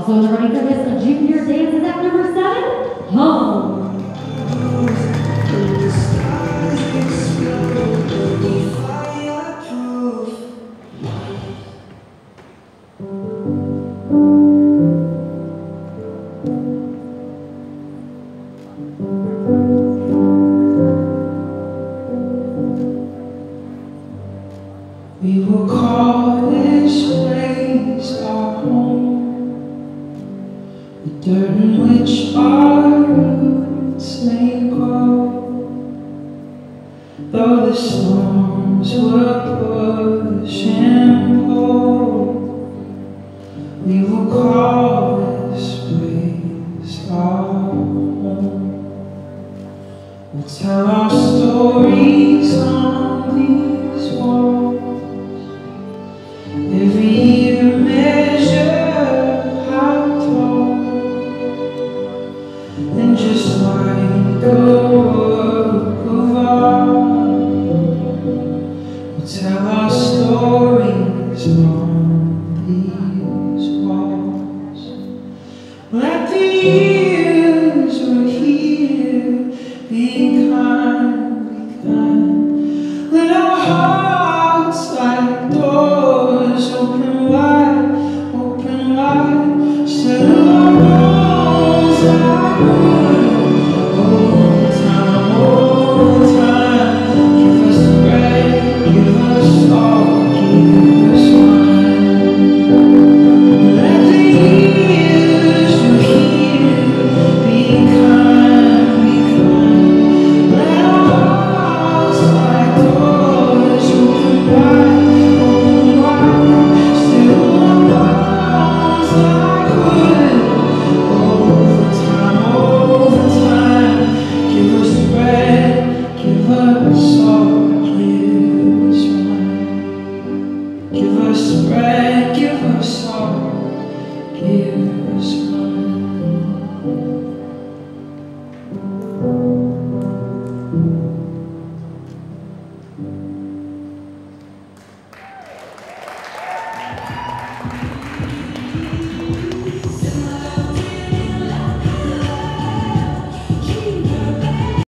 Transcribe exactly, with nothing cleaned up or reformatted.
Also in the running for this junior dance is at number seven, Home. We will call this place our home, the dirt in which our roots may grow. Though the storms will push and pull, we will call this place our home. We'll tell our stories on these walls,